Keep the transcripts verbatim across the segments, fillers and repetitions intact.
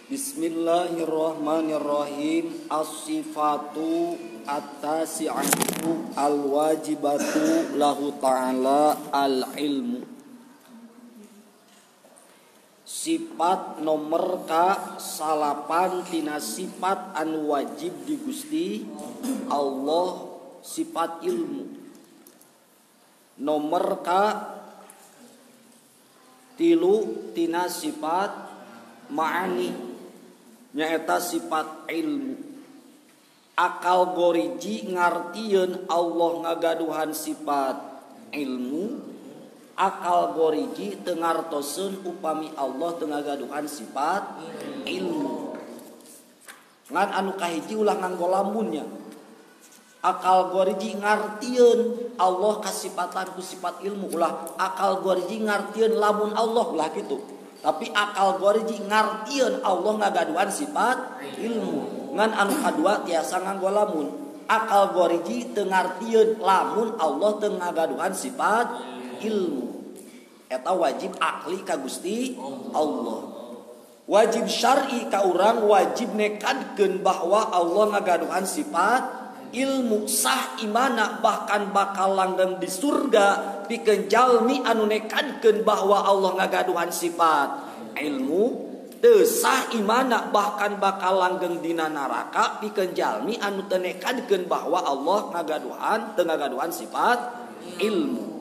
Bismillahirrahmanirrahim. As-sifatu at-tasi'atu al-wajibatu lahu ta'ala al-ilmu. Sifat nomor ka salapan tina sifat anu wajib di Gusti Allah sifat ilmu. Nomor ka tilu tina sifat ma'ani nyaeta sifat ilmu. Akal goriji ngartieun Allah ngagaduhan sifat ilmu. Akal goriji teu ngartoseun upami Allah teu ngagaduhan sifat ilmu. Ngan anu kahiji ulah nganggo lamunnya. Akal goriji ngartieun Allah kasifatan ku sifat ilmu, ulah akal goriji ngartieun lamun Allah ulah kitu. Tapi akal goriji ngartieun Allah ngagaduhan sifat ilmu. Ngan anu kadua tiasa nganggo lamun. Akal goriji teu ngartieun lamun Allah teu ngagaduhan sifat ilmu. Eta wajib akli ka Gusti Allah. Wajib syar'i ka urang wajib nekadkeun bahwa Allah ngagaduhan sifat ilmu. Sah imana bahkan bakal langgeng di surga pikeun jalmi anu nekadkeun bahwa Allah ngagaduhan sifat ilmu. Teu sah imana bahkan bakal langgeng dina neraka pikeun jalmi anu teu nekadkeun bahwa Allah ngagaduhan teu ngagaduhan sifat ilmu.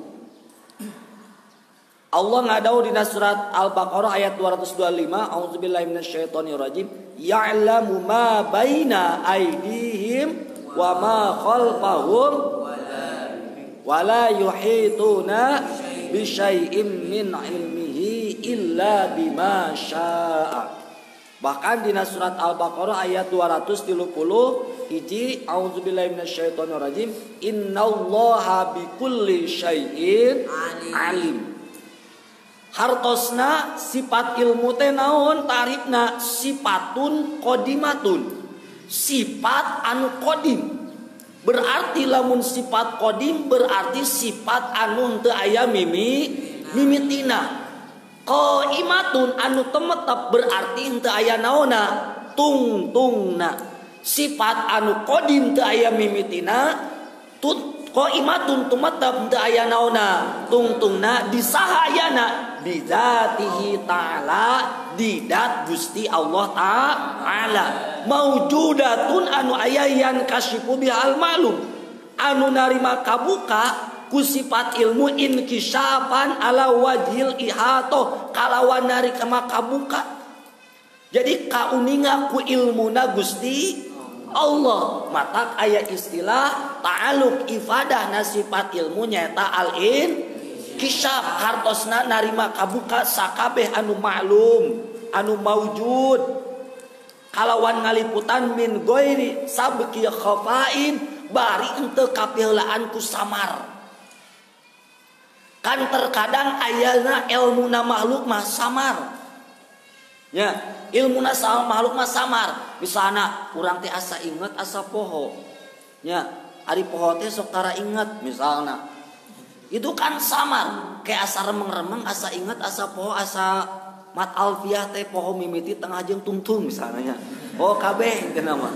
Allah ngadau dina surat Al-Baqarah ayat dua ratus dua puluh lima, a'udzubillahi minasyaitonirrajim, ya'lamu ma baina aydihim wa ma khalfahum wa la yuhituna bi syai'in min ilmihi illa bima syaa. Bahkan dina surat Al-Baqarah ayat dua ratus tilu puluh hiji, a'udzubillahi minasyaitonirrajim, innallaha bikulli syai'in alim. Hartosna sifat ilmu teh naon tarifna? Sifatun qodimatun. Sifat anu kodim. Berarti lamun sifat kodim berarti sifat anu teu aya mimi mimitina. Qaimatun anu temetep berarti teu aya naonna tungtungna. Sifat anu kodim teu aya mimitina, tut qaimatun tumetep teu aya naonna tungtungna. Disahayana bizatihi ta'ala, didat Gusti Allah ta'ala. Maujudatun anu ayayan kasyifu bihal ma'lum, anu narima kabuka ku sifat ilmu inkisyafan ala wajhil ihato, kalawan nari kama kabuka. Jadi kauninga ku ilmuna Gusti Allah. Matak aya istilah ta'aluk ifadah na sifat ilmu nyaeta al-in kisyaf, hartosna narima kabuka sakabeh anu maklum anu maujud kalawan ngaliputan min goiri sabki khafain, bari henteu kapeulaan ku samar. Kan terkadang ayana ilmuna makhluk mah samar ya, ilmuna sama makhluk mah samar. Misalna urang teh asa inget asa poho ya, ari poho teh sok tara inget misalna, itu kan samar. Kayak asa remeng-remeng asa ingat asa poho asa mat alfiah teh poho mimiti tengah jeung tungtung misalnya. Oh kabeh teh nama.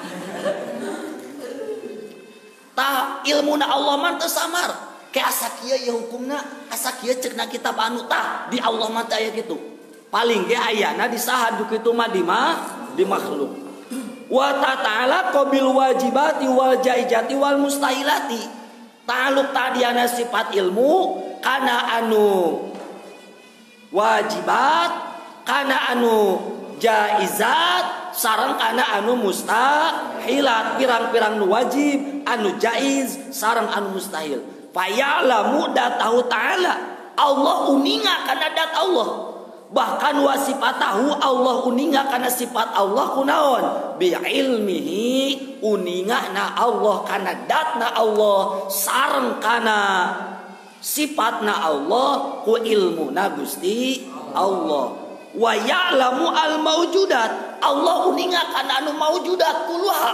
Tah ilmuna Allah mah teu samar. Kayak asa kieu ya hukumna, asa kieu ceukna kitab anu tah di Allah mah teh aya kitu. Paling ge ayana di saha kitu mah di mah di makhluk. Wa ta'ala qabil wajibati wal jaizati wal mustahilati. Ta'aluk tadiana sifat ilmu kana anu wajibat, kana anu jaizat, sareng kana anu mustahilat. Pirang-pirang nu wajib, anu jaiz, sareng anu mustahil. Faya'lamu datahu ta'ala, Allah uninga kana dat Allah. Bahkan wa sifatahu, Allah uninga kana sifat Allah kunaon? Bi ilmihi, uninga na Allah kana datna Allah, sareng kana sifatna Allah ku ilmuna Gusti Allah. Wa ya'lamu al maujudat, Allah uninga kana anu maujudat kuluha.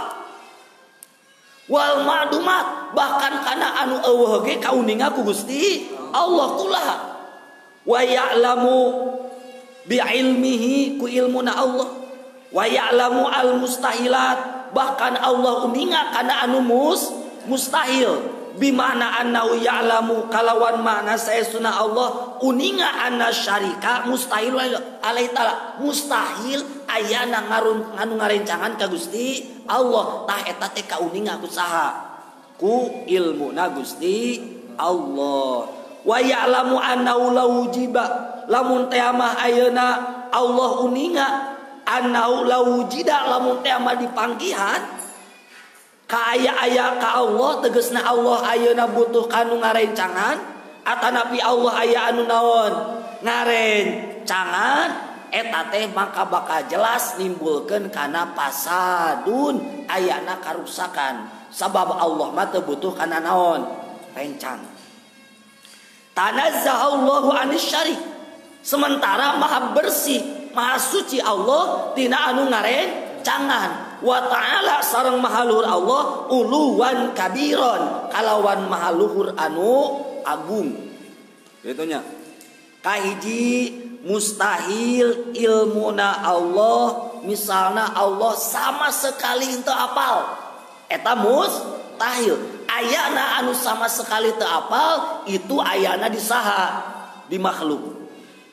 Wal ma'dumat, bahkan kana anu eueuh ge kauninga ku Gusti Allah kuluha. Wa ya'lamu bi ilmihi, ku ilmuna Allah. Wa ya'lamu al mustahilat, bahkan Allah uninga kana anu mus mustahil. Bimana annahu ya'lamu kalawan makna saestuna Allah uninga anna syarika mustahil alaihi ta'ala, mustahil ayana ngarun nganu ngarencangan ka Gusti Allah, tah eta teh kauninga ku saha? Ku ilmuna Gusti Allah. Wa ya'lamu annahu lawujiba, lamun teh mah ayeuna Allah uninga annahu lawujida, lamun teh mah dipanggihan ka aya-aya ka Allah, tegesna Allah ayeuna butuh kanu ngarencangan atanapi Allah aya anu naon ngarencangan, eta teh maka bakal jelas nimbulkeun kana pasadun ayana karusakan, sabab Allah mah teu butuh kana naon rencang. Tanazzahallahu anis syarik, sementara maha bersih maha suci Allah tina anu ngarencangan. Wa ta'ala sareng mahaluhur Allah uluwan kabiron, kalawan mahaluhur anu agung. Itunya kahiji mustahil ilmuna Allah, misalna Allah sama sekali teu apal, eta mustahil. Ayana anu sama sekali teu apal itu ayana di saha? Di makhluk.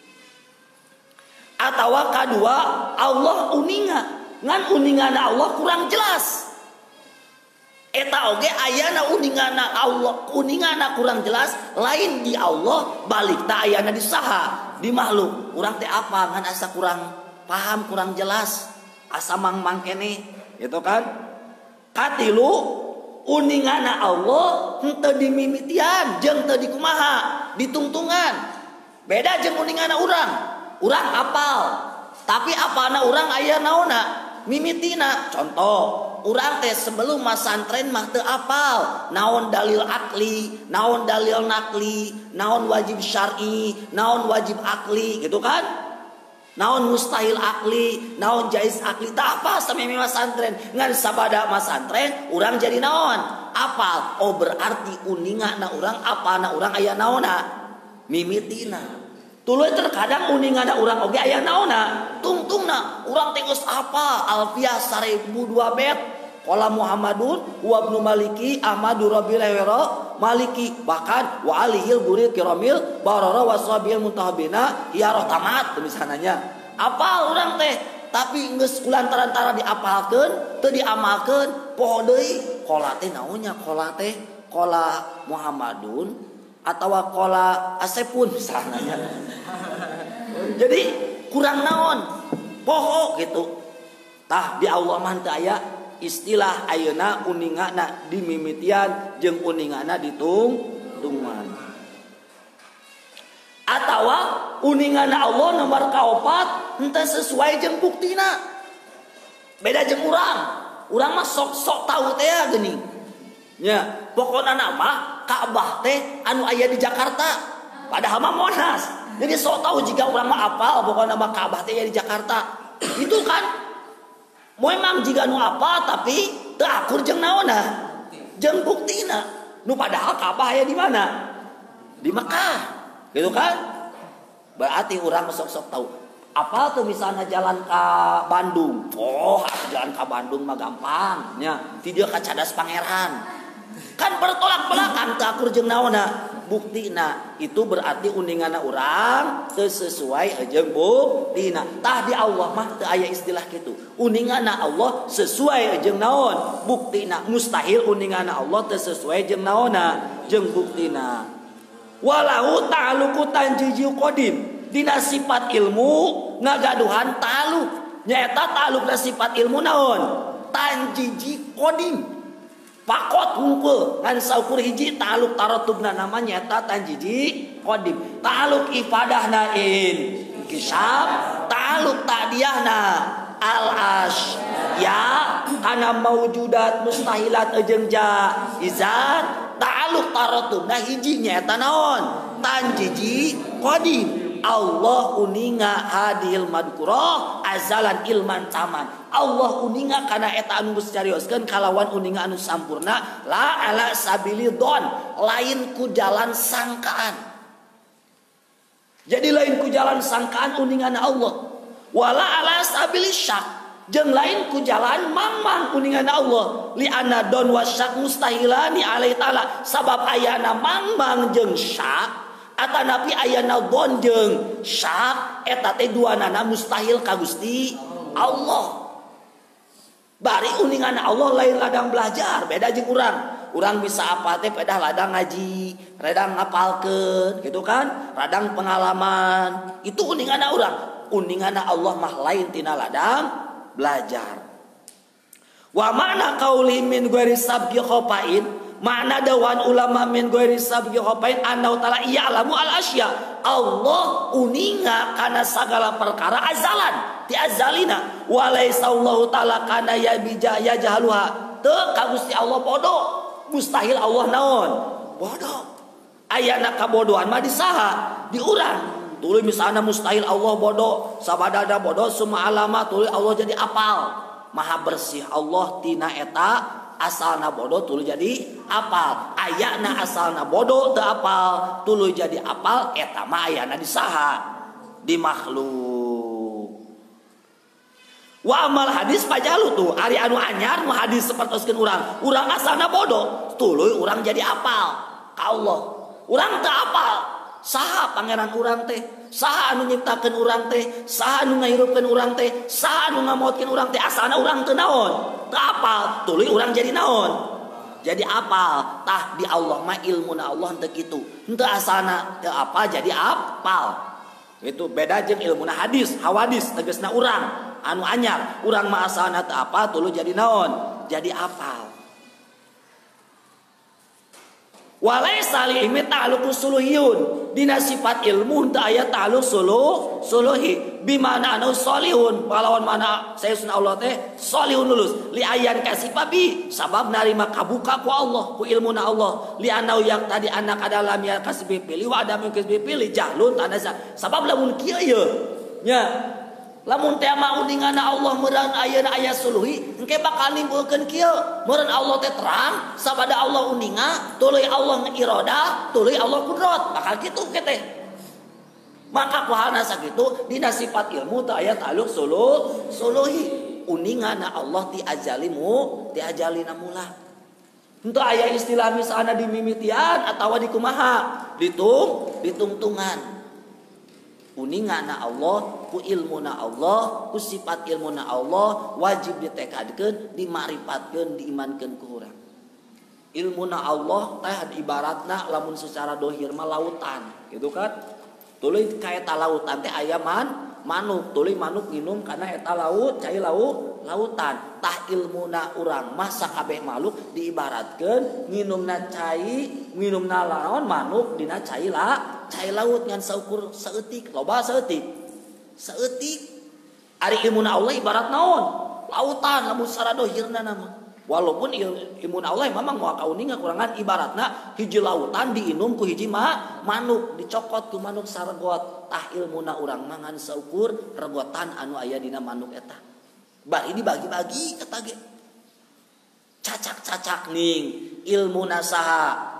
Atawa kadua Allah uninga, ngan uningana Allah kurang jelas. Eta oge ayana uningana Allah, uningana kurang jelas, lain di Allah, balik ta ayana di saha? Di makhluk. Urang teh apa ngan asa kurang paham, kurang jelas, asa mang-mang keneh, gitu kan? Katilu uningana Allah henteu dimimitian jeung teu dikumaha, ditungtungan. Beda jeung uningana urang. Urang apal, tapi apana urang aya naonna? Mimitina. Contoh, urang teh sebelum masantren mah teu apal naon dalil akli, naon dalil nakli, naon wajib syar'i, naon wajib akli, gitu kan? Naon mustahil akli, naon jaiz akli, teu apal sameme masantren. Ngan sabada masantren urang jadi naon? Apal. Oh berarti uningana urang apana urang aya naonna? Mimitina. Tuluy terkadang uningana urang oge aya naonna? Tungtungna. Urang teh geus apa Alfiyah seribu dua bet. Qala Muhammadun wa ibnu Maliki Ahmadu Rabbil Hawara Maliki, bahkan wa alihil guril kiramil barara wasabil muntahabina hiarah tamat misalnya. Apal urang teh tapi geus kulantaran-tara diapalkeun teu diamalkeun poho deui. Qala teh naonnya? Qala teh qala Muhammadun atawa qala Asepun misalnya. Jadi kurang naon poho gitu. Tah di Allah mah teu aya istilah ayeuna uningana dimimitian jeung uningana ditungtungan. Atawa uningana Allah nomor kaopat henteu sesuai jeung buktina. Beda jeung urang. Urang mah sok-sok tahu teh geuning. Nya, pokona nama Ka'bah teh anu aya di Jakarta, padahal mah Monas. Jadi sok tahu jika urang mah apal pokona nama Ka'bah teh aya di Jakarta. Itu kan memang jika nu apa tapi teu akur jeung naonna? Jeung buktina. Nu padahal Ka'bah aya di mana? Di Mekah. Gitu kan? Berarti urang sok-sok tahu. Apa tuh misalnya jalan ke Bandung? Oh, jalan ke Bandung mah gampang nya. Ti dieu ka Cadas Pangeran. Kan bertolak belakang teu akur jeung naonna? Buktina. Itu berarti uningana urang teu sesuai jeung buktina. Tah di Allah mah teu aya istilah kitu. Uningana Allah sesuai jeung naon? Buktina. Mustahil uningana Allah teu sesuai jeung naonna? Jeung buktina. Walahu ta'aluqu tanjijiu qadim. Dina sifat ilmu ngagaduhan ta'aluk. Nyaeta ta'alukna sifat ilmu naon? Tanjiji qadim. Pakot hungkul ngan saukur hiji ta'aluk taratubna namanya eta tanjiji qadim. Ta'aluk ifadahna in kisab, ta'aluk ta'diyahna al-ash ya kana maujudat mustahilat jeung jaizat. Ta'aluk taratubna hiji nyaeta naon? Tanjiji qadim. Allah uninga hadil madkurah azalan ilman taman. Allah uninga kana eta anu geus carioskeun kalawan uninga anu sampurna la ala sabili don, lain ku jalan sangkaan. Jadi lain ku jalan sangkaan uningana Allah. Wala ala sabili syak, jeung lain ku jalan mangmang kuningan Allah li anna don wasyak mustahilani alaihi taala sabab ayana mangmang jeung syak atanapi ayana don jeung syak eta teh duanana mustahil ka Gusti Allah. Bari uningan Allah lain ladang belajar beda jeung urang. Urang bisa apa teh pedah ladang ngaji, radang ngapalkeun gitu kan, radang pengalaman. Itu uninganna urang. Uninganna Allah mah lain tina ladang belajar. Wa mana qauli min ghairi sabqi khafain, makna dawan ulama min ghairi sabqi khafain anna ta'ala ya'lamu al asya. Allah uninga kana sagala perkara azalan, ti azalina. Wa laisa Allah ta'ala kana ya bija ya jahaluha. Teu ka Gusti Allah bodoh. Mustahil Allah naon bodoh. Ayana kabodohan mah di saha? Di urang. Tuluy misalna mustahil Allah bodoh, sabadada bodoh semua alama tuluy Allah jadi apal. Maha bersih Allah tina eta asalna bodoh tuluy jadi apal. Ayana asalna bodoh teu apal tuluy jadi apal eta mah ayana di saha? Di makhluk. Wa amal hadis pajalu tuh ari anu anyar mah hadis sapertoskeun urang. Urang asalna bodoh, tuluy urang jadi apal ka Allah. Urang teu apal saha pangeran urang teh, saha anu nyiptakeun urang teh, saha anu ngahirupkeun urang teh, saha anu ngamaotkeun urang teh, asalna urang teu naon, teu apal, tuluy urang jadi naon? Jadi apal. Tah di Allah mah ilmuna Allah teu kitu. Henteu asalna teu apal jadi apal. Itu beda jeung ilmuna hadis, hawadis tegasna urang anu anyar, urang mah asalna teu apal tuluy jadi naon? Jadi apal. Walaysa li ilmi ta'alluq suluhiyun, dina sifat ilmu teu aya ta'alluq suluh suluhi bimana anu solihun palawan mana sayyidina Allah teh solihun lulus li ayan kasifabi sabab narima kabuka ku Allah ku ilmuna Allah li anau yang tadi anak adalah ya kasbi pilih wa adam yang kasbi pilih jahlun tanaza sabab lamun kieu ye nya lamun teh mah uninganna Allah meureun ayeuna aya suluhi engke bakal nimbulkeun kieu meureun Allah teh terang sabada Allah uninga tuluy Allah iroda tuluy Allah kudrat bakal kitu ke teh. Maka kuhalna sakitu dina sifat ilmu teu aya ta'alluq suluh suluhi uninganna Allah ti ajalimu ti ajalina mula. Henteu aya istilah misalna dimimitian atawa di kumaha ditung ditungtungan. Uninganna Allah ku ilmuna Allah ku sifat ilmuna Allah wajib ditekadkeun dimarifatkeun diimankeun ku urang. Ilmuna Allah teh ibaratna lamun secara dohir mah lautan gitu kan. Tuluy ka eta lautan teh aya man manuk tuluy manuk nginum kana eta laut cai laut lautan. Tah ilmuna urang mah sakabeh makhluk diibaratkeun nginumna cai nginumna laon manuk dina cai la cai laut ngan saukur saeutik loba saeutik saeutik ari ilmuna Allah ibarat naon lautan lamun sara dohirna nama walaupun ilmuna Allah memang moal kauninga kurangan ibaratna hiji lautan diinum ku hiji ma manuk dicokot ku manuk saregot tah ilmuna urang mangan saukur regotan anu aya dina manuk eta bari dibagi-bagi eta ge cacak-cacak ning ilmuna saha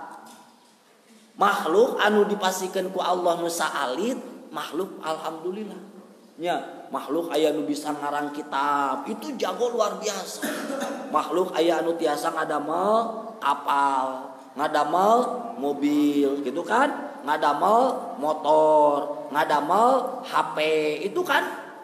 makhluk anu dipasikeun ku Allah nu saalit makhluk alhamdulillah nya makhluk aya nu bisa ngarang kitab itu jago luar biasa. Makhluk aya anu tiasa ngadamel kapal ngadamel mobil gitu kan ngadamel motor ngadamel H P itu kan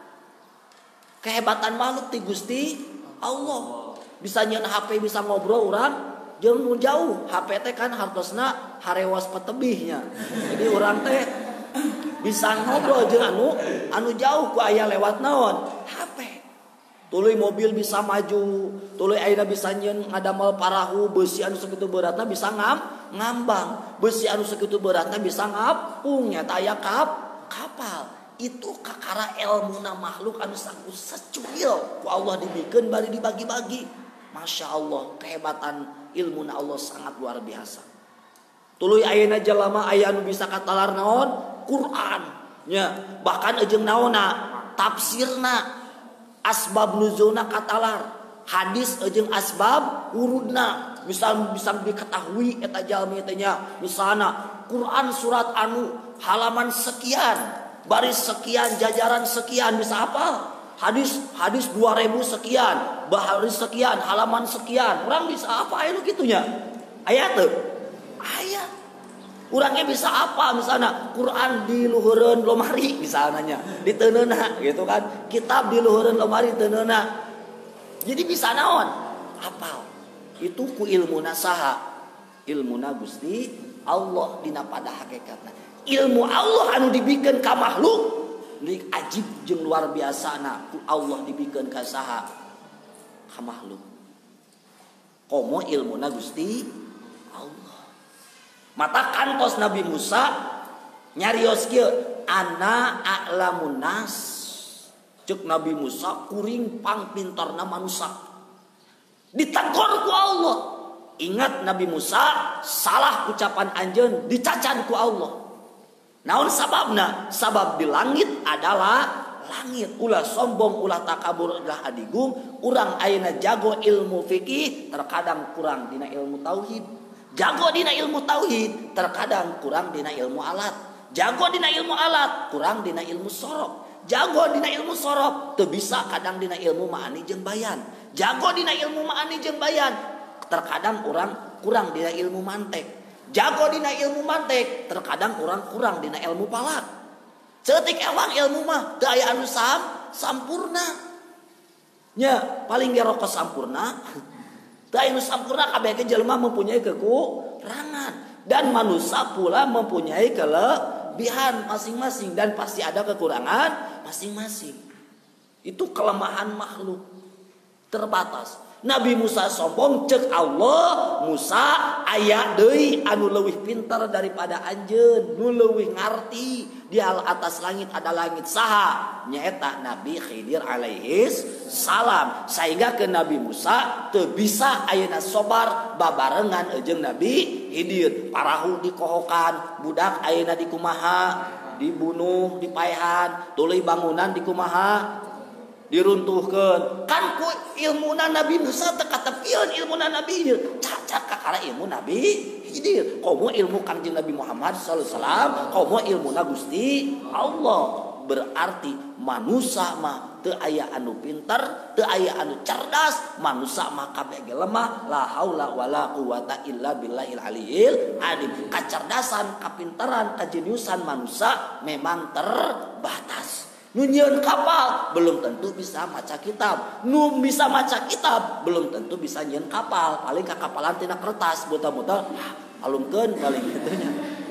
kehebatan makhluk ti Gusti Allah bisa nyeun H P bisa ngobrol urang jeung nu jauh H P teh kan hartosna harewas petebihnya jadi urang teh bisa ngobrol jeung anu anu jauh ku aya lewat naon H P tuluy mobil bisa maju tuluy ayeuna bisa nyeun ngadamel parahu beusi anu sakitu beratna bisa ngam ngambang beusi anu sakitu beratna bisa ngapung nya teh aya kap kapal itu kakara ilmuna makhluk anu saku secuil ku Allah dibikeun bari dibagi-bagi. Masya Allah kehebatan ilmuna Allah sangat luar biasa. Tuluy ayeuna jalema aya anu bisa katalar naon Quran nya bahkan ejeung naonna tafsirna asbab nuzulna katalar hadis ejeung asbab wurudna misal bisa diketahui eta jalmi teh nya misalna Quran surat anu halaman sekian baris sekian jajaran sekian bisa apa hadis hadis dua ribu sekian, baris sekian, halaman sekian. Orang bisa apa itu gitunya? Ayat tuh. Ayat. Urangnya bisa apa misalnya Quran di luhureun lomari misalnya di teunana gitu kan. Kitab di luhureun lomari teunana. Jadi bisa naon? Apal. Itu ku ilmuna saha? Ilmuna Gusti Allah dina pada hakikatna. Ilmu Allah anu dibikeun ka makhluk deuk ajib jeung luar biasana ku Allah dibikeun ka saha? Ka makhluk. Komo ilmuna Gusti Allah. Mata kantos Nabi Musa nyarios kieu ana a'lamun nas. Cek Nabi Musa kuring pang pintarna manusia. Ditegur ku Allah. Ingat Nabi Musa salah ucapan anjeun dicacan ku Allah. Naon sababna? Sabab di langit adalah langit. Ulah sombong, ulah takabur, ulah adigung. Urang ayeuna jago ilmu fikih, terkadang kurang dina ilmu tauhid. Jago dina ilmu tauhid, terkadang kurang dina ilmu alat. Jago dina ilmu alat, kurang dina ilmu sorok. Jago dina ilmu sorok, teu bisa kadang dina ilmu ma'ani jeung bayan. Jago dina ilmu ma'ani jeung bayan, terkadang orang kurang dina ilmu mantek. Jago dina ilmu mantek, terkadang kurang kurang dina ilmu palak. Cetik ewang ilmu mah teu aya anu sam sampurna. Nya paling gerokos sampurna. Teu aya anu sampurna kabeh ge jelema mempunyai kekurangan dan manusia pula mempunyai kelebihan masing-masing dan pasti ada kekurangan masing-masing. Itu kelemahan makhluk terbatas. Nabi Musa sombong cek Allah Musa aya deui anu leuwih pintar daripada anjeun nu leuwih ngarti di atas langit ada langit saha nyaeta Nabi Khidir alaihis salam sehingga ke Nabi Musa teu bisa ayeuna sobar babarengan jeung Nabi Khidir parahu dikohokan budak ayeuna di kumaha dibunuh dipaehan tuluy bangunan di kumaha diruntuhkeun kan ku ilmuna Nabi Musa teu katepieun ilmuna Nabi Khidir cacat kakara ilmu Nabi Khidir komo ilmu Kangjeng Nabi Muhammad sallallahu alaihi wasallam komo ilmuna Gusti Allah berarti manusia mah teu aya anu pinter teu aya anu cerdas manusia mah kabeh ge lemah la haula wala quwata illa billahil aliyil adim kacerdasan kapinteran kajeniusan manusia memang terbatas. Nu nyieun kapal belum tentu bisa maca kitab. Nu bisa maca kitab belum tentu bisa nyieun kapal. Paling kakapalan tina kertas buta-buta alungkeun paling kitu nya.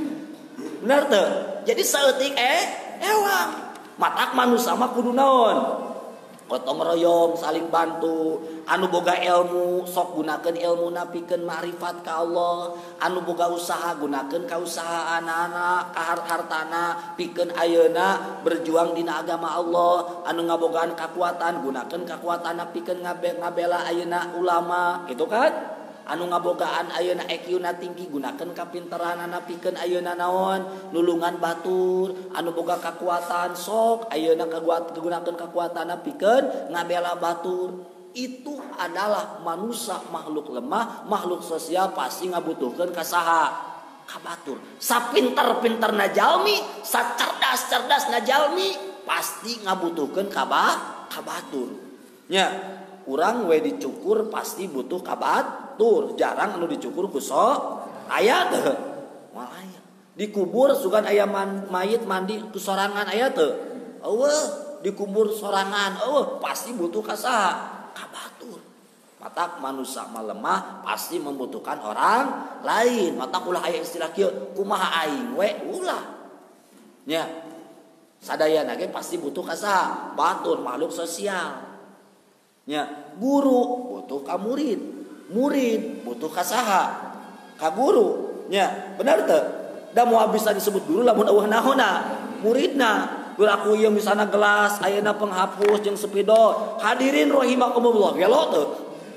Bener teu? Jadi saeutik eh ewang. Matak manusia mah kudu naon? Gotong royong saling bantu. Anu boga ilmu sok gunakeun ilmuna pikeun ma'rifat ka Allah. Anu boga usaha gunakeun ka usahaanana ka hartana pikeun ayeuna berjuang dina agama Allah. Anu ngabogaan kakuatan gunakeun kakuatanna pikeun ngabela ayeuna ulama gitu kan. Anu ngabogaan ayeuna E Q-na tinggi gunakeun kapinteranana pikeun ayeuna naon nulungan batur. Anu boga kakuatan sok ayeuna kagunakeun kakuatanna pikeun ngabela batur. Itu adalah manusia makhluk lemah, makhluk sosial pasti ngabutuhkeun ka saha? Ka batur. Sapinter-pinterna jalmi, sacerdas-cerdasna jalmi pasti ngabutuhkeun ka batur. Nya, urang we dicukur pasti butuh ka batur. Jarang anu dicukur ku sok aya teu? Moal aya. Dikubur sugan aya mayit mandi ku sorangan aya teu? Eueuh, dikubur sorangan. Eueuh, pasti butuh ka saha? Ka batur. Matak manusia mah lemah pasti membutuhkan orang lain. Matak ulah aya istilah kieu kumaha aing we ulah. Nya. Sadayana ge pasti butuh ka saha? Batur, makhluk sosial. Nya, guru butuh ka murid. Murid butuh ka saha? Ka guru. Nya, bener teu? Da moal bisa disebut guru lamun eueuh naonna? Muridna. Beraku ieu misalna gelas ayeuna penghapus jeung spidol. Hadirin rahimakumullah. Gelo teu?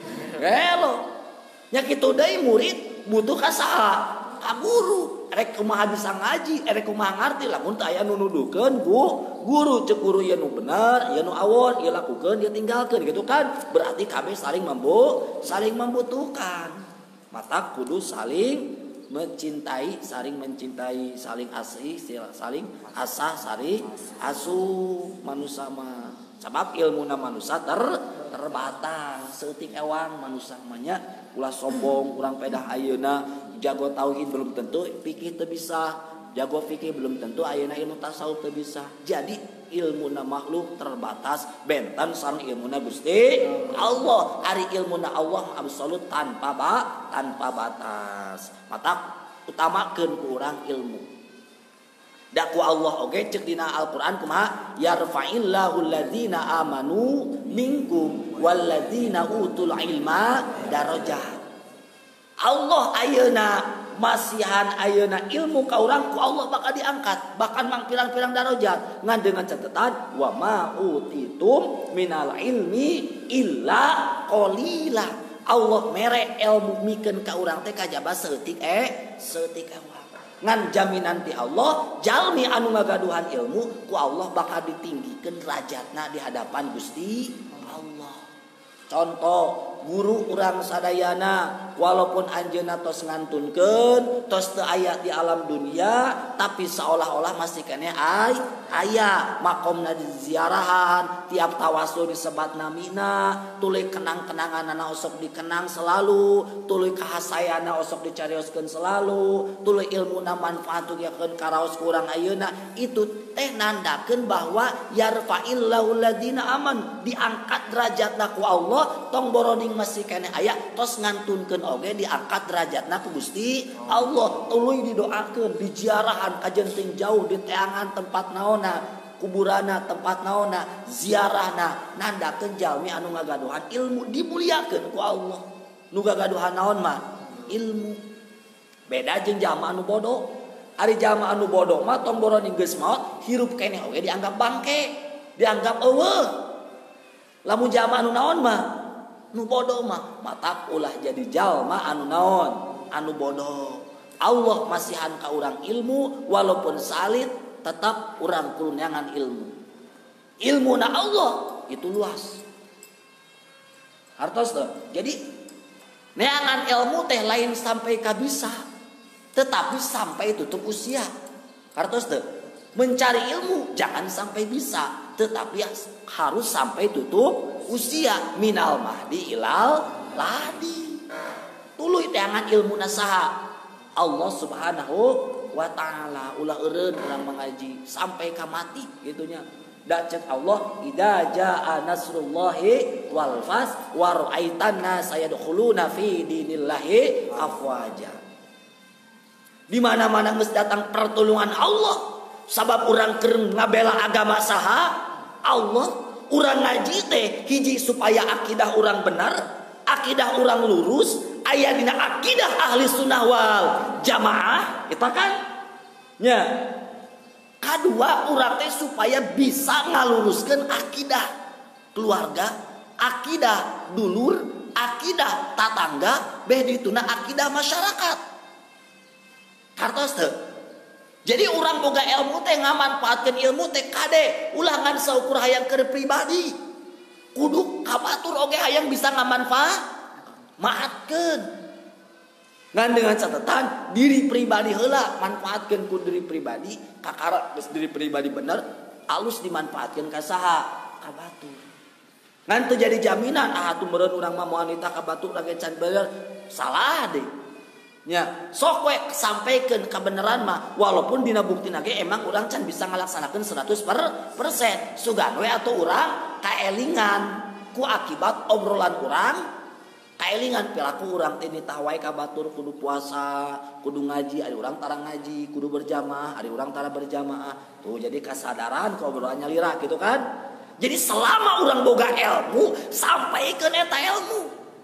Gelo. Nya kitu deui murid butuh ka saha? Ka guru. Erek kumaha bisa ngaji, erek kumaha ngarti lamun teu aya nu nuduhkeun guru. Cek guru ieu nu bener, ieu nu awon, ieu lakukeun, ieu tinggalkeun gitu kan. Berarti kabeh saling membu, saling membutuhkan. Mata kudu saling mencintai, saling mencintai, saling asih, saling asah, saling asuh manusia mah. Sabab ilmu manusia ter terbatas seutik ewang manusia namanya ulah sombong kurang pedah ayeuna jago tauhid belum tentu fikih teu bisa jago fikih belum tentu ayeuna ilmu tasawuf teu bisa jadi ilmu makhluk terbatas bentan sareng ilmu Gusti Allah ari ilmu Allah absolut tanpa ba, tanpa batas mata utamakeun ku urang ilmu daku Allah oge cek dina Al-Qur'an kumaha yarfa'illahu alladzina amanu minkum walladzina utul ilma darajat Allah ayeuna masihan ayeuna ilmu ka urang ku Allah bakal diangkat bahkan mang pirang-pirang darajat ngan dengan catatan wa ma utitum minal ilmi illa qalila Allah mere ilmu mikeun ka urang teh kajaba seutik eh seutik eh ngan jaminan ti Allah jalmi anu ngagaduhan ilmu ku Allah bakal ditinggikeun derajatna di hadapan Gusti Allah. Contoh guru urang sadayana walaupun anjeunna tos ngantunkeun tos teu aya di alam dunia tapi seolah-olah masih keneh ay aya makomna di ziarahan tiap tawasul disebat namina tuluy kenang-kenanganna osok dikenang selalu tuluy kahasayana osok dicarioskeun selalu tuluy ilmuna manfaat tugiakeun karaos kurang ayeuna itu teh nandakeun bahwa yarfa'illahu alladzina aman diangkat derajatna ku Allah tong boroning masih keneh aya tos ngantunkeun oge diangkat derajatna ku Gusti Allah tuluy didoakeun di ziarahan kajenting jauh di teangan tempat naonna kuburana tempat naonna ziarahna nandakeun jalmi anu ngagaduhan ilmu dimuliakeun ku Allah nu ngagaduhan naon mah ilmu beda jeung jalma anu bodoh ari jalma anu bodoh mah tong boroning geus maot hirup keneh oge dianggap bangke dianggap eueuh lamun jalma anu naon mah nu bodoh mah matak ulah jadi jalma anu naon anu bodoh Allah masihan ka urang ilmu walaupun salit tetap urang kudu neangan ilmu ilmuna Allah itu luas hartos tuh jadi neangan ilmu teh lain sampai kabisa tetapi sampai tutup usia hartos tuh mencari ilmu jangan sampai bisa tetapi harus sampai tutup usia minal mahdi ilal ladi tuluy teangan ilmu nasaha Allah subhanahu wa ta'ala ulah eureun urang mengaji sampai ka mati gitunya da cek Allah idza jaa nasrullahi wal fas wa ra'aitan nas yadkhuluna fi dinillahi afwaja di mana-mana geus datang pertolongan Allah sabab urang keur ngabela agama saha Allah urang ngaji teh hiji supaya akidah urang benar akidah urang lurus aya dina akidah ahli sunnah wal jamaah kita kan nya kadua urang teh supaya bisa ngaluruskeun akidah keluarga akidah dulur akidah tatangga beh dituna akidah masyarakat kartos teu jadi urang boga ilmu teh ngamanfaatkeun ilmu teh kade ulangan saukur hayang keur pribadi kudu kabatur oge hayang bisa ngamanfaat maatkeun ngan dengan catatan diri pribadi heula manfaatkeun ku diri pribadi kakara geus diri pribadi bener alus dimanfaatkeun ka saha ka batur ngan teu jadi jaminan ah atuh meureun urang mah moal nita ka batur lagi can bener salah deh nya sok we sampaikeun kabeneran mah walaupun dina buktina ge emang urang can bisa ngalaksanakeun seratus persen sugan we atuh urang kaelingan ku akibat obrolan urang kaelingan perilaku urang teh nitah wae ka batur kudu puasa kudu ngaji ari urang tara ngaji kudu berjamaah ari urang tara berjamaah tuh jadi kasadaran ku obrolannya lirah gitu kan jadi selama urang boga ilmu sampaikeun eta ilmu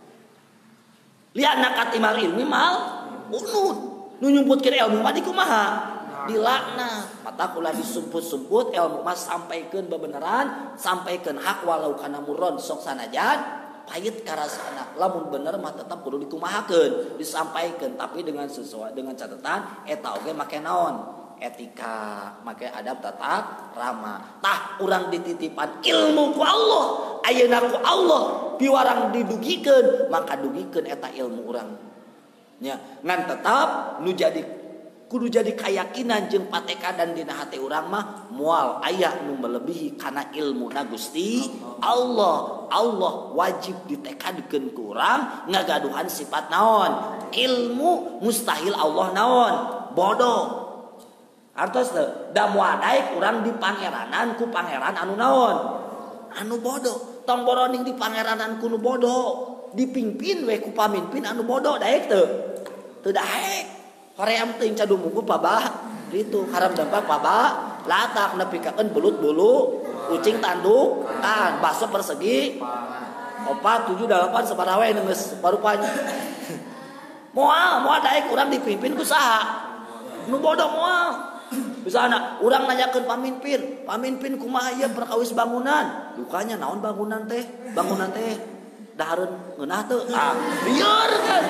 lianna katimal ilmi mal unut nu nyumputkeun ilmu mah dikumaha dilaknat mata kula disumput-sumput ilmu mah sampaikeun bebeneran sampaikeun hak walau kana murron sok sanajan pahit karasana lamun bener mah tetap kudu dikumahakeun disampaikeun tapi dengan sesuai dengan catatan eta oge make naon etika make adab tata rama tah urang dititipan ilmu ku Allah ayeuna ku Allah piwarang didugikeun maka dugikeun eta ilmu urang nya ngan tetap nu jadi kudu jadi keyakinan jeung patekadan dina hati urang mah moal aya nu melebihi kana ilmuna Gusti Allah. Allah wajib ditekadkeun ku urang ngagaduhan sifat naon? Ilmu. Mustahil Allah naon? Bodoh. Artos teu da moal daek urang di pangeranan ku pangeran anu naon? Anu bodoh. Tong boroning di pangeranan ku nu bodoh. Dipimpin we ku pamimpin anu bodoh daek teu? Teu daek. Hoream teuing cadumugu pabah itu haram dampak pabah latak nepikakeun belut bulu kucing tanduk kan bakso persegi opat tujuh delapan sabaraha we geus parupanya moal moal daek urang dipimpin ku saha nu bodoh moal misalna urang nanyakeun pamimpin pamimpin kumaha ieu perkawis bangunan dukanya naon bangunan teh bangunan teh dahareun ngeunah teu ah lieur kan.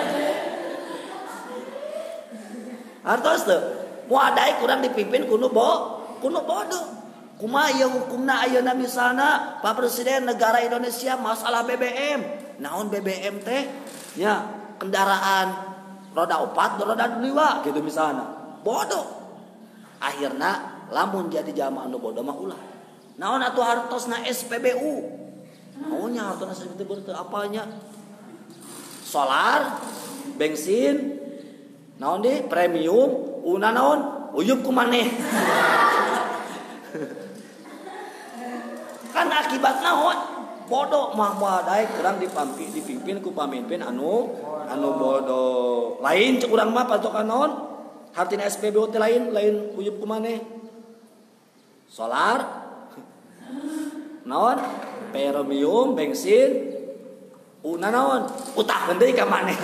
Artos teu moal daek urang dipimpin kuno bo kuno bodoh. Kumaha ieu hukumna ayeuna misalna Pak Presiden negara Indonesia masalah B B M. Naon B B M teh? Nya kendaraan roda opat roda dua gitu misalna. Bodoh. Akhirna lamun jadi jamaah anu bodoh mah ulah. Naon atuh hartosna S P B U? Naonnya hartosna S P B U teh apanya? Solar, bensin, naon di premium, una naon uyup ku maneh. Kan akibat naon? Bodoh mah moal daek urang dipampin dipimpin ku pamimpin anu anu bodoh. Lain cek urang mah patokan naon? Hartina S P B U teh lain lain uyup ku maneh. Solar naon? Premium, bensin, una naon? Utahkeun deui ka maneh.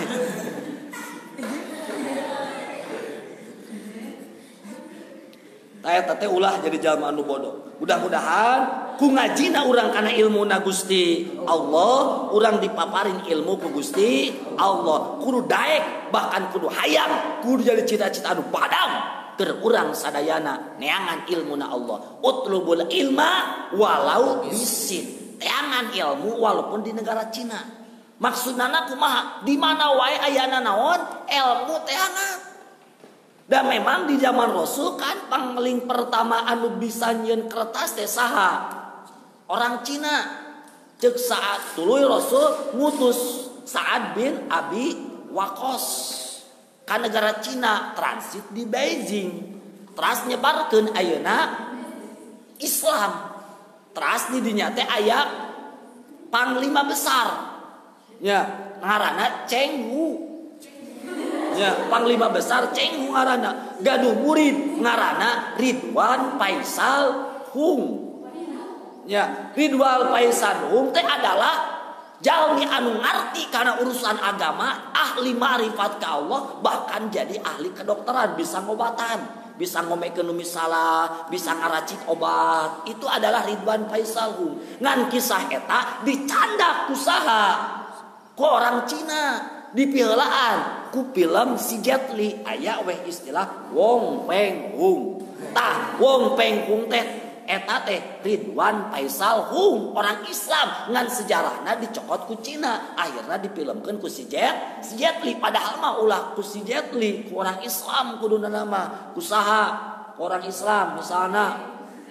Taya teh ulah jadi jalma anu bodoh. Mudah-mudahan ku ngajina urang kana ilmuna Gusti Allah, urang dipaparin ilmu ku Gusti Allah. Kudu daek bahkan kudu hayang, kudu jadi cita-cita anu padang keur urang sadayana neangan ilmuna Allah. Utlubul ilma walau bisin. Teangan ilmu walaupun di negara Cina. Maksudna kumaha? Di mana wae ayana naon? Ilmu teangan. Dan memang di zaman Rasul kan pangling pertama anu bisa nyeun kertas teh saha? Orang Cina. Ceuk saat tuluy Rasul ngutus Sa'ad bin Abi Waqqas ka negara Cina transit di Beijing. Teras nyebarkeun ayeuna Islam. Teras di dinya teh aya panglima besar. Ya, ngaranna Cheng Wu. Ya, panglima besar Cheng Wu ngaranna. Gaduh murid ngaranna Ridwan Faisal Hung. Ya, Ridwan Faisal Hung teh adalah jalmi anu ngarti karena urusan agama, ahli ma'rifat ka Allah, bahkan jadi ahli kedokteran, bisa ngobatan, bisa ngomekeun nu misalah, bisa ngaracik obat. Itu adalah Ridwan Faisal Hung. Ngan kisah eta dicandak ku saha? Ku orang Cina. Dipiheulaan ku film si Jet Li aya weh istilah Wong Peng Hung. Tah Wong Peng Hung teh eta teh Ridwan Faisal Hung, orang Islam ngan sejarahna dicokot ku Cina, akhirna difilmkeun ku si Jet si Jet Li. Padahal mah ulah ku si Jet Li ku orang Islam kuduna nama ku saha? Ku orang Islam misalna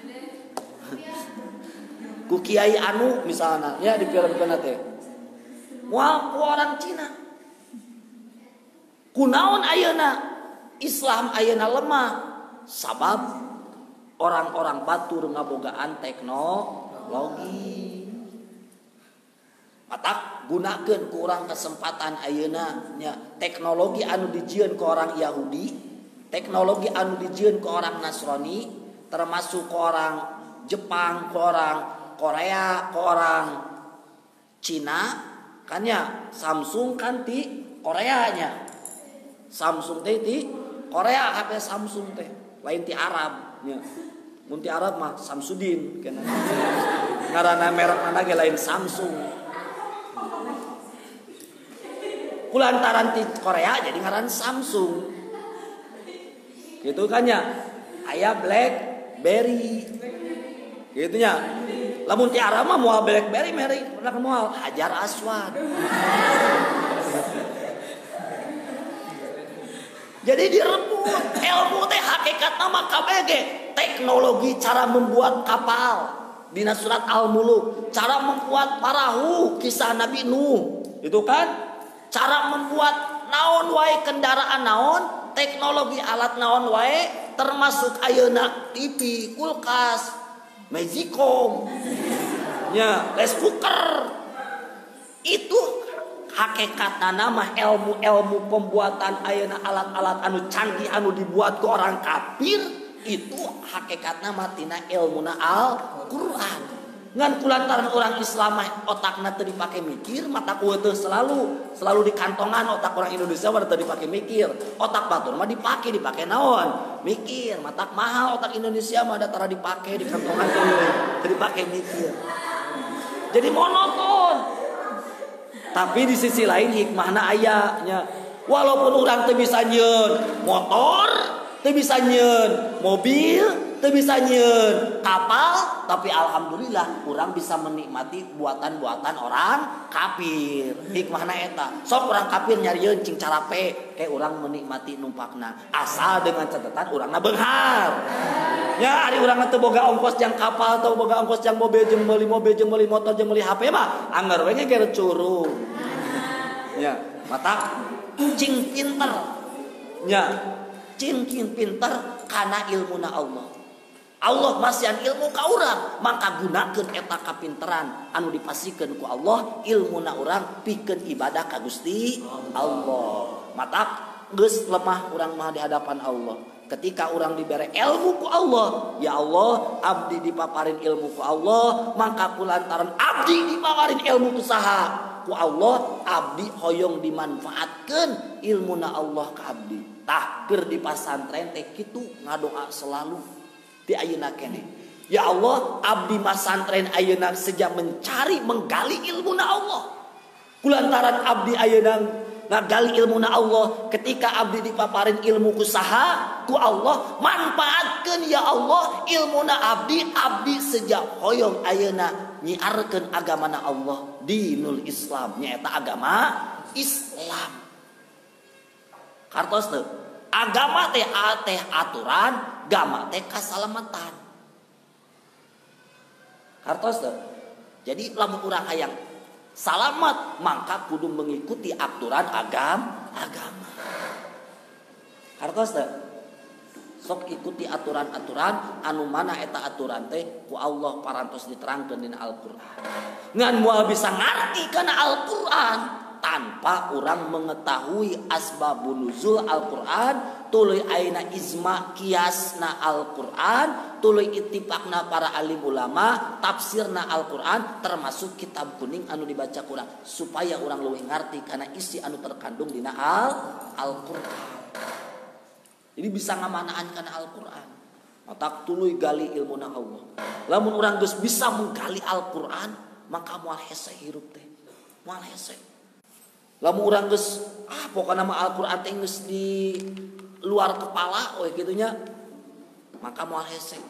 ku Kiai Anu misalna ya difilmkeun teh moal ku orang Cina. Kunaon ayeuna Islam ayeuna lemah sabab orang-orang batur ngabogaan teknologi. Matak gunakeun ku urang kesempatan ayeuna nya teknologi anu dijieun ku orang Yahudi, teknologi anu dijieun ku orang Nasrani, termasuk ku orang Jepang, ku orang Korea, ku orang Cina, kan ya Samsung kan ti Korea nya. Samsung teh ti Korea H P Samsung teh lain ti Arab nya. Mun ti Arab mah Samsudin kana. Ngaranna merekna ge lain Samsung. Kulantaran ti Korea jadi ngaran Samsung. Gitu kan ya. Aya BlackBerry. Gitu nya. Lamun ti Arab mah moal BlackBerry merek pernah moal Hajar Aswad. Jadi direbut ilmu teh hakikat nama K B G teknologi cara membuat kapal dina surat Al-Muluk, cara membuat perahu kisah Nabi Nuh itu kan, cara membuat naon wae kendaraan naon, teknologi alat naon wae termasuk ayeuna T V, kulkas, magicom, ya rice cooker. Itu hakikatna nama ilmu-ilmu pembuatan ayeuna alat-alat anu canggih anu dibuat ke orang kafir itu hakikatna matina ilmuna Al-Qur'an. Ngan kulantaran orang Islam otakna teu dipake mikir, mata ku teu selalu selalu di kantongan otak orang Indonesia mah teu dipake mikir. Otak batur mah dipake dipake naon? Mikir. Matak mahal otak Indonesia mah datara dipake di kantongan teu dipake mikir. Jadi monoton. Tapi di sisi lain hikmahna ayahnya. Walaupun orang teu bisa nyeun motor, teu bisa nyeun mobil, teu bisa nyeun kapal, tapi alhamdulillah orang bisa menikmati buatan-buatan orang kafir. Hikmahna eta. Sok orang kafir nyarieun cing carape, kayak orang menikmati numpakna. Asal dengan catatan urangna beunghar. Ya, ari urang teu boga ongkos jang kapal, teu boga ongkos jang mobil, jeung meuli mobil, jeung meuli motor, jeung meuli H P mah anggar we ge curug. Ya, mata cing pinter. Ya, cing pinter kana ilmuna Allah. Allah masihan ilmu ka urang, maka gunakeun eta kapinteran anu dipasikeun ku Allah, ilmuna urang pikeun ibadah ka Gusti Allah. Mata geus lemah urang mah di hadapan Allah. Ketika orang diberi ilmu ku Allah, ya Allah, abdi dipaparin ilmu ku Allah, maka kulantaran abdi dipaparin ilmu ku saha ku Allah, abdi hoyong dimanfaatkan ilmuna Allah ka abdi. Tah keur di pasantren teh kitu ngadoa selalu di ayeuna keneh. Ya Allah, abdi masantren ayeuna sejak mencari menggali ilmuna Allah. Kulantaran abdi ayeuna ngagali ilmuna Allah, ketika abdi dipaparin ilmu ku saha ku Allah, manfaatkeun ya Allah ilmuna abdi, abdi sejak hoyong ayeuna nyiarkeun agamana Allah, dinul Islam, nyaeta agama Islam. Kartos teu agama teh teh aturan, agama teh kasalamatan. Kartos teu. Jadi lamun urang hayang salamat maka kudu mengikuti aturan agam agama. Kartos teh sok ikuti aturan-aturan anu mana eta aturan teh ku Allah parantos diterangkeun dina Al-Qur'an. Ngan moal bisa ngarti kana Al-Qur'an tanpa orang mengetahui asbabun nuzul Al-Qur'an, tuluy aina ijma kiasna Al-Qur'an, tuluy ittifaqna para alim ulama, tafsirna Al-Qur'an, termasuk kitab kuning anu dibaca kurang, supaya orang leuwih ngarti kana isi anu terkandung dina Al-Qur'an. Jadi bisa ngamanaan kana Al-Qur'an. Matak tuluy gali ilmuna Allah. Lamun urang geus bisa menggali Al-Qur'an, maka moal hese hirup teh. Moal hese. Lamun urang geus ah pokona mah Al-Qur'an teh geus di luar kepala we kitu nya, maka moal hese.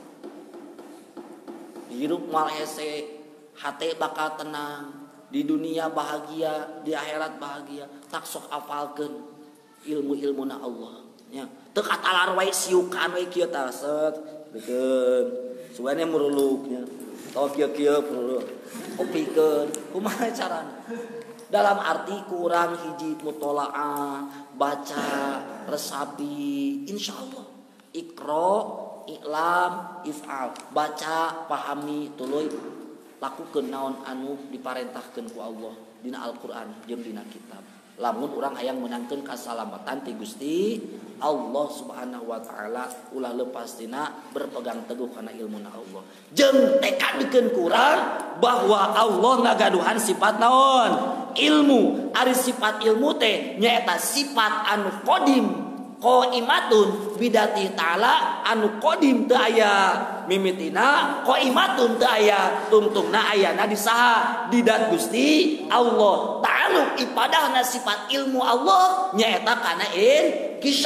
Hirup moal hese, hate bakal tenang, di dunia bahagia, di akhirat bahagia. Tak sok apalkeun ilmu-ilmuna Allah nya. Teu katalar wae siukan we kieu tah set beukeun. Suane muruluknya. Tau kieu-kieu muruluk. Kopikeun. Kumaha carana? Dalam arti kurang hiji mutolaah, baca, resapi, insyaallah. Iqra, i'lam, if'al. Baca, pahami, tuluy lakukeun naon anu diparentahkeun ku Allah dina Al-Qur'an jeung dina kitab. Lamun urang hayang menangkeun kasalamatan ti Gusti Allah Subhanahu wa taala, ulah leupas dina berpegang teguh kana ilmuna Allah. Jeung tekadkeun ku urang bahwa Allah ngagaduhan sifat naon? Ilmu. Ari sifat ilmu teh nyaeta sifat anu qadim, qaimatun bidati taala, anu qadim teu aya mimitina, qaimatun teu aya tungtungna ayana di saha? Di dat Gusti Allah. Ta'aluk ibadahna sifat ilmu Allah nyaeta kana in kisab.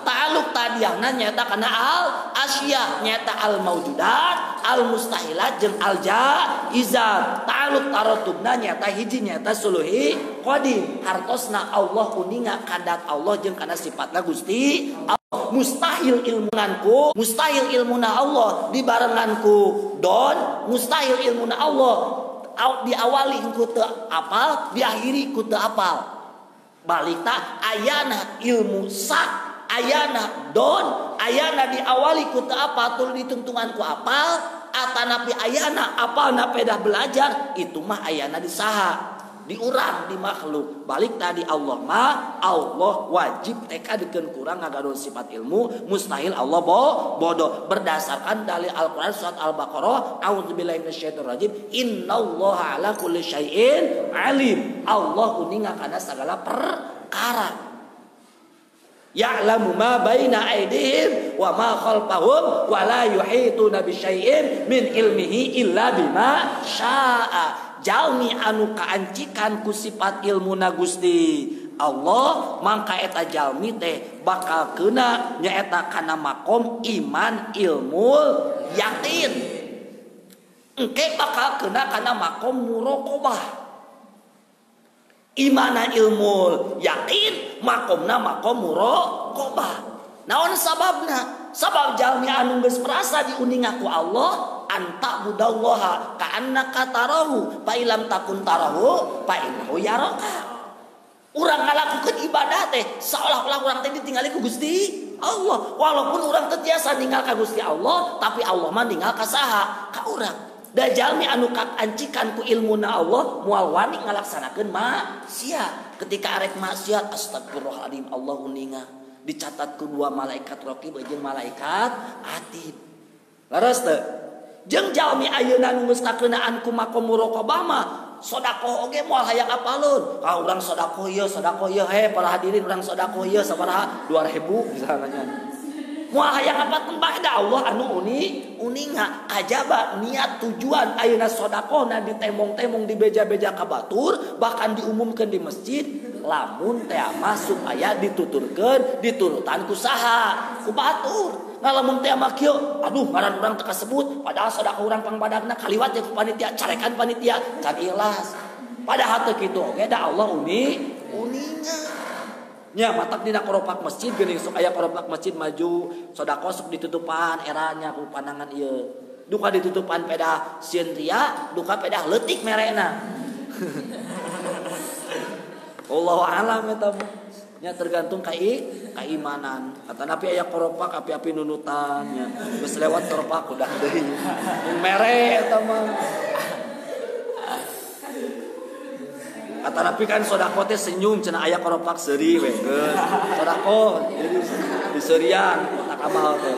ta'alluq tadiahna nyata kana al asya nyata al maujudat al mustahilat jeung al jaizat. Ta'alluq tarotubna nyata hiji nyata suluhi qadim hartosna Allah kuninga kadat Allah jeung kana sifatna Gusti Allah. Mustahil ilmunanku mustahil ilmuna Allah dibarenganku don mustahil ilmuna Allah diawali ku teu apal diakhiri ku teu apal. Balikna ayana ilmu sak ayana don ayana diawali ku teu apal tul ditungtungan ku apal atanapi ayana apalna pedah belajar itu mah ayana di saha di urang di makhluk. Balik tadi Allah mah Allah wajib tekadekeun kurang ngagaduh sifat ilmu mustahil Allah bo bodoh berdasarkan dalil Al-Qur'an surat Al-Baqarah a'udzubillahi minasyaitonir rajim innallaha ala kulli syai'in alim. Allah uninga kana sagala perkara. Ya'lamu ma baina aydihim wa ma khalfahum wa la yuhituna bi syai'in min ilmihi illa bima syaa. Jalmi anu kaancikan ku sifat ilmuna Gusti Allah mangka eta jalmi teh bakal keuna nyaeta kana makom iman ilmu yakin. Engke bakal keuna kana makom muraqabah. Imana ilmu yakin makomna makom muraqabah. Naon sababna? Sabab jalmi anu geus merasa diuninga ku Allah anta budallaha ka annaka tarahu fa ilam takun tarahu fa innahu yaraka. Urang ngalakukeun ibadah teh seolah-olah urang teh ditinggali ku Gusti Allah. Walaupun urang teh tiasa ninggal ka Gusti Allah, tapi Allah mah ninggal ka saha? Ka urang. Da jalmi anu kancikan ku ilmuna Allah moal wani ngalaksanakeun maksiat. Ketika arek maksiat astagfirullahaladzim Allah uninga dicatat ku dua malaikat raqib jeung malaikat atid. Laras teu? Jeung jalmi ayeuna nu geus kakeunaan ku makom muraqabah mah sedekah oge moal hayang apaleun. Ka urang sedekah ieu sedekah ieu he para hadirin urang sedekah ieu sabaraha dua ribu misalnya. Moal hayang apa tembah da Allah anu uni uninga kajaba niat tujuan ayeuna sedekahna ditemong-temong di beja-beja ka batur bahkan diumumkeun di masjid lamun teh mah supaya dituturkeun diturutan ku saha ku batur. Ngalamun teh mah kieu aduh ngaran urang teu kasebut padahal sedekah urang pangbadagna kaliwat jeung panitia carekan panitia can ikhlas. Padahal teu kitu oge da Allah uni uninga. Nya matak dina koropak masjid geuning sok aya koropak masjid maju sedekah sok ditutupan eranya ku pandangan ieu. Duka ditutupan pedah sieun ria, duka pedah leutik merena. Allahu a'lam eta nya tergantung ka keimanan. Kata napi aya koropak api-api nunutan nya. Geus lewat koropak udah deui. Mun mere eta mah. Kata napi kan sodako teh senyum cenah aya koropak seuri we geus. Sodako jadi diseurian tak amal teh.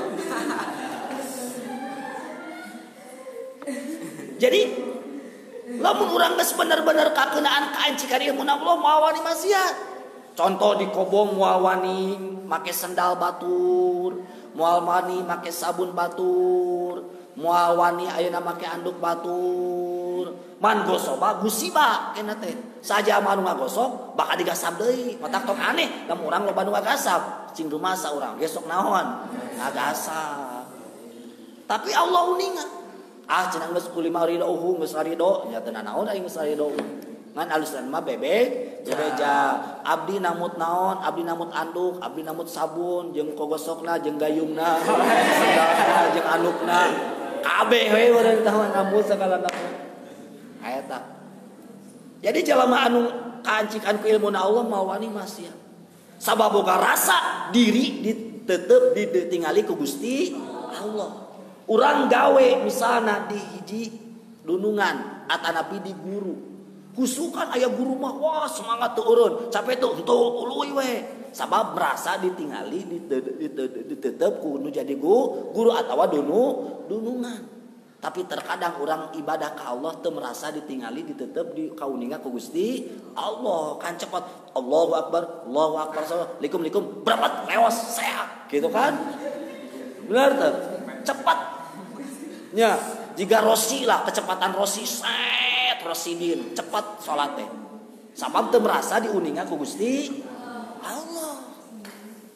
Jadi lamun urang geus bener-bener kakeunaan kaancikan ilmu Allah moal wani maksiat. Contoh di kobong moal wani make sendal batur, moal wani make sabun batur, moal wani ayeuna make anduk batur. Man gosoba gusiba kenna teh. Saja mah anu ngagosok bakal digasap deui. Matak tok aneh, lamun urang loba nu ngagasap, cing rumasa urang gesok naon? Ngagasap. Tapi Allah uninga. Ah cenah geus kulima ridho uhung geus ridho, nya teu naon aing geus ridho. Ngan alusan mah bebek, bebeja. Abdi namut naon? Abdi namut anduk, abdi namut sabun, jeung kogosokna, jeung gayungna, sendalna, jeung andukna. Kabeh we urang tah namut sagala namut. Eta. Jadi jalma anu kaancikan ku ilmuna Allah mau wani maksiat. Sabab boga rasa diri ditetep ditingali ku Gusti Allah. Urang gawe misalna di hiji dunungan atanapi di guru. Kusukan aya guru mah wah semangat teu eureun. Capek teu henteu uluy we. Sabab merasa ditingali ditetep ku nu jadi guru atawa dunu dunungan. Tapi terkadang orang ibadah ke Allah teu merasa ditingali ditetep di kauninga ku Gusti Allah kan cepat Allahu Akbar Allahu Akbar Assalamualaikum likum berapa lewas seak gitu kan benar teu cepat nya jika Rosi lah kecepatan Rosi set Rosidin cepat salat teh sabab teu merasa diuninga ku Gusti Allah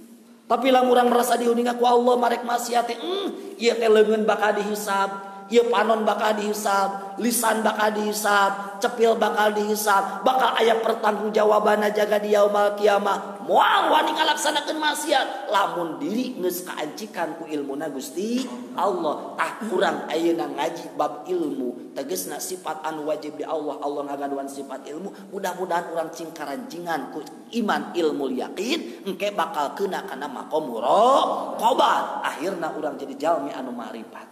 Tapi lamun urang merasa diuninga ku Allah marek maksiat teh, hmm, ieu teh leungeun bakal dihisab. Ieu panon bakal dihisab, lisan bakal dihisab, cepil bakal dihisab, bakal aya pertanggungjawabanna jaga di yaumul kiamah. Moal wani ngalaksanakeun maksiat, lamun diri geus kaancikan ku ilmuna Gusti Allah. Tah kurang ayeuna ngaji bab ilmu, tegasna sifat anu wajib di Allah, Allah ngagaduhan sifat ilmu. Mudah-mudahan urang cing karancingan ku iman ilmu yakin, engke bakal keuna kana maqam muraqabah. Akhirna urang jadi jalmi anu ma'rifat.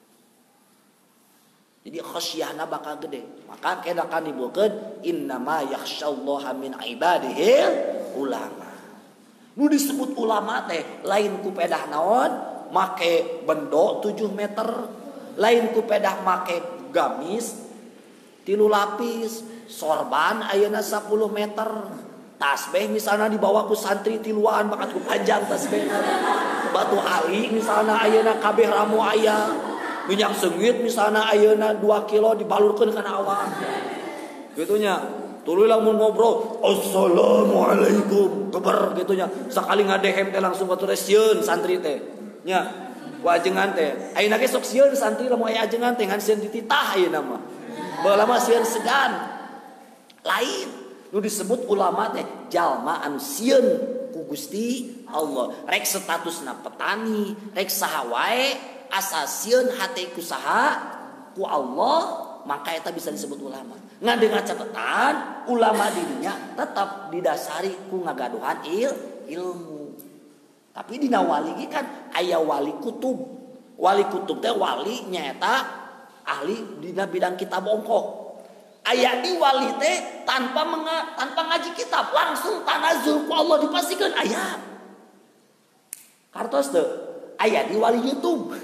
Jadi khasyahna bakal gede. Maka kena kan dibukeun innama yakhsyallaha min ibadihil ulama. Nu disebut ulama teh lain ku pedah naon make bendo tujuh meter, lain ku pedah make gamis tilu lapis, sorban ayeuna sepuluh meter, tasbih misalnya dibawa ku santri tiluan bakat ku panjang tasbihna. Batu ali misalnya ayeuna kabeh ramu aya. Minyak sengit misalnya ayeuna dua kilo dibalurkeun kana awak. Gitunya. Tuluy lamun ngobrol, assalamualaikum, keber gitunya. Sakali ngadehem teh langsung batur sieun santri teh. Nya, ku ajengan teh. Ayeuna ge sok sieun santri lamun aya ajengan teh ngan sieun dititah ayeuna mah. Baheula mah sieun segan. Lain. Nu disebut ulama teh jalma anu sieun ku Gusti Allah. Rek statusna petani, rek saha wae asasieun hate ku saha ku Allah, maka eta bisa disebut ulama. Ngadengar catatan ulama dirinya tetap didasari ku ngagaduhan il, ilmu. Tapi dina wali ge kan aya wali kutub. Wali kutub teh wali nyaeta ahli dina bidang kitab ongkok. Aya di wali teh tanpa menga, tanpa ngaji kitab langsung tanazul ku Allah dipastikeun aya. Kartos teu aya di wali YouTube.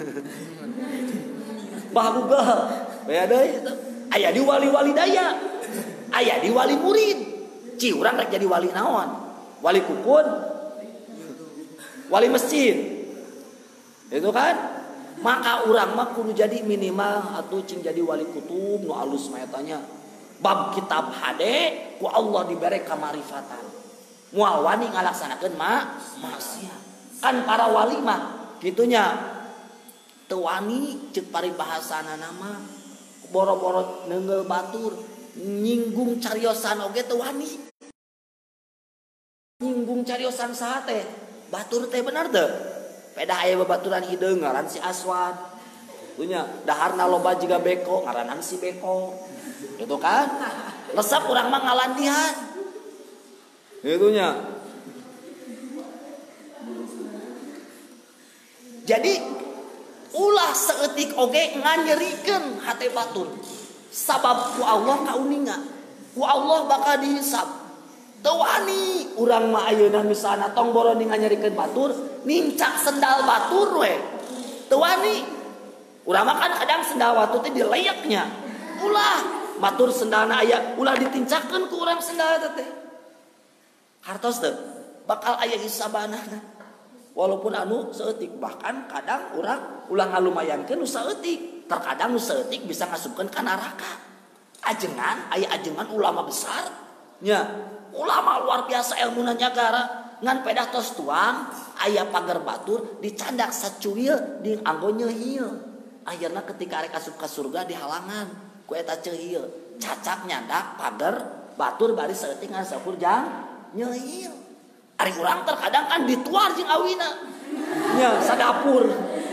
Bah Google. Aya deui itu. Aya di wali-wali daya. Aya di wali murid. Ci urang rek jadi wali naon? Wali kukun. Wali masjid. Itu kan? Maka urang mah kudu jadi minimal atuh cing jadi wali kutub nu alus mah etanya. Bab kitab hade ku Allah dibere kamarifatan. Moal wani ngalaksanakeun ma maksiat. Kan para wali mah gitunya teu wani ceuk paribahasana nama boro-boro neungeul batur nyinggung cariosan oge teu wani. Nyinggung cariosan saha teh batur teh bener teu pedah aya babaturan hideung ngaran si Aswad punya daharna loba jiga beko ngaranan si beko gitu kan resep urang mah ngalandihan gitunya. Jadi ulah seetik oge nganyerikeun hate batur. Sabab ku Allah kauninga. Ku Allah bakal dihisab. Teu wani urang mah ayeuna misalna tong boroni nganyerikeun batur, nincak sendal batur we. Teu wani. Urang mah kan kadang sendal batur teh dileeknya. Ulah batur sendalna aya, ulah ditincakeun ku urang sendal teh. Hartos teu bakal aya hisabanana. Walaupun anu seetik, bahkan kadang orang ulang ngalumayankeun nu seetik, terkadang nu seetik bisa ngasupkeun ka neraka. Ajengan, aya ajengan ulama besar, nya ulama luar biasa ilmuna nyagara, ngan pedah tos tuang, aya pagar batur dicandak sacuil di anggo nyeuhil. Akhirna ketika arek asup ka surga dihalangan ku eta ceuhil, cacak nyandak pagar batur bari seetik ngan sakur jang nyeuhil. Ari urang terkadang kan dituar jeung awina. Nya sadapur.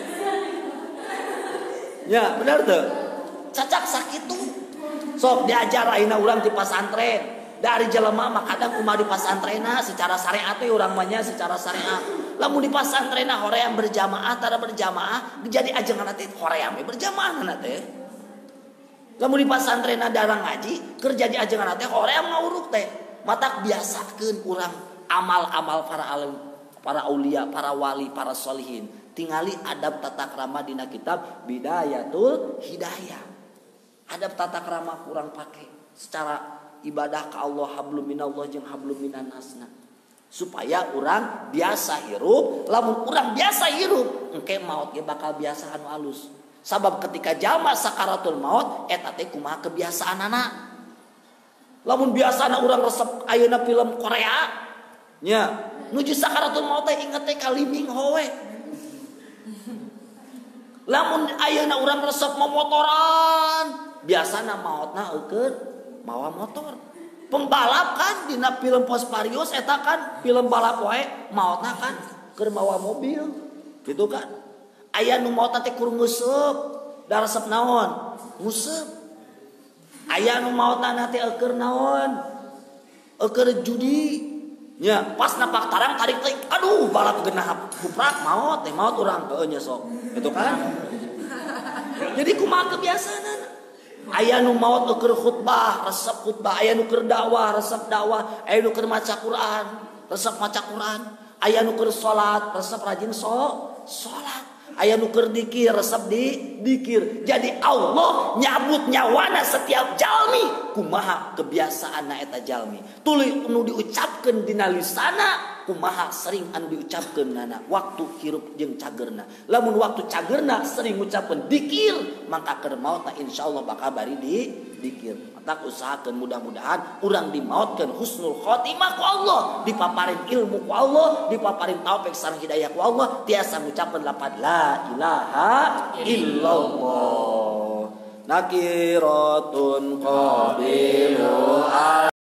Nya bener teu? Cacak sakitu. Sok diajar ayeuna urang di pasantren. Dari jelema mah kadang kumaha di pasantrenna secara syariat teh urang mah nya secara syariat. Lamun di pasantrenna hoream berjamaah tara berjamaah jadi ajengan teh hoream berjamaah na teh. Lamun di pasantrenna darang ngaji kerja di ajengan teh hoream ngawuruk teh. Matak biasakeun urang amal-amal para alim, para aulia, para wali, para solihin. Tingali adab tata krama dina kitab Bidayatul Hidayah. Adab tata krama kurang pakai secara ibadah ka Allah hablum minallah jeung hablum minan nasna. Supaya urang biasa hirup, lamun urang biasa hirup, engke maut ge bakal biasa anu alus. Sabab ketika jalma sakaratul maut eta teh kumaha kebiasaanana. Lamun biasana urang resep ayeuna film Korea nya nuju sakaratul maut teh inget teh kaliming hoe. Lamun ayeuna urang resep momotoran, biasana maotna eukeun mawa motor. Pembalap kan dina film Posparius eta kan film balap wae maotna kan keur mawa mobil. Gitu kan. Aya nu maotna teh kur ngeuseub, da resep naon? Nguseup. Aya nu maotna teh eukeur naon? Eukeur judi. Ya, pas napak tarang tarik tarik, aduh balap genah kuprak maot teh maot urang heuh nya sok. Itu kan. Jadi kumaha kebiasaan. Aya nu maot keur khutbah, resep khutbah, aya nu keur dakwah, resep dakwah, aya nu keur maca Quran, resep maca Quran, aya nu keur salat, resep rajin so salat. Aya nu keur dikir, resep di dikir. Jadi Allah nyabut nyawana setiap jalmi kumaha kebiasaanna eta jalmi. Tuluy nu diucapkeun dina lisanna kumaha sering anu diucapkeun nana waktu hirup jeung cagerna. Lamun waktu cagerna sering ngucapkeun dikir, maka keur maotna insyaallah bakal bari di dikir. Maka usahakeun mudah-mudahan urang dimaotkeun husnul khotimah ku Allah, dipaparin ilmu ku Allah, dipaparin taufik sareng hidayah ku Allah, tiasa ngucapkeun lafaz la ilaha illallah. Nakiratun qabilu